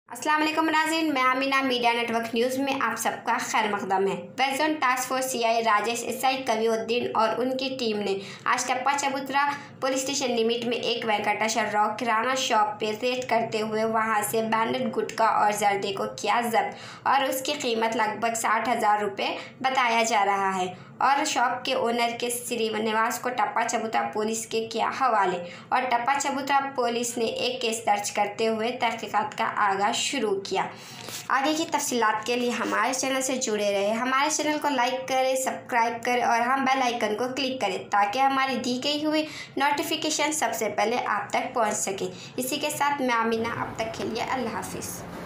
अस्सलाम वालेकुम नाज़रीन, मैं आमिना मीडिया नेटवर्क न्यूज़ में आप सबका खैर मकदम है। West zone task force CI Rajesh SI Kaviuddin और उनकी टीम ने आज टप्पा चबूतरा पुलिस स्टेशन लिमिट में एक वेंकटेश्वर राव किराना शॉप पे रेड करते हुए वहां से बैंडेड गुटखा और जर्दे को किया जब्त और उसकी कीमत लगभग 60,000 रुपये बताया जा रहा है और शॉप के ओनर के श्रीनिवास को टप्पा चबूतरा पुलिस के किया हवाले और टप्पा चबूतरा पुलिस ने एक केस दर्ज करते हुए तहकीकात का आगाज़ शुरू किया। आगे की तफसीलात के लिए हमारे चैनल से जुड़े रहे। हमारे चैनल को लाइक करें, सब्सक्राइब करें और हम बेल आइकन को क्लिक करें ताकि हमारी दी गई हुई नोटिफिकेशन सबसे पहले आप तक पहुंच सके। इसी के साथ मैं आमिना, अब तक के लिए अल्लाह हाफिज़।